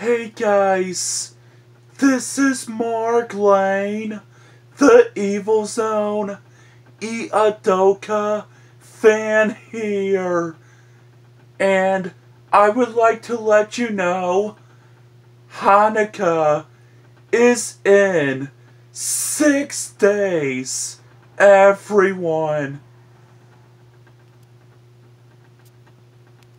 Hey guys, this is Mark Lane, the Evil Zone, Iadoka fan here. And I would like to let you know, Hanukkah is in 6 days, everyone.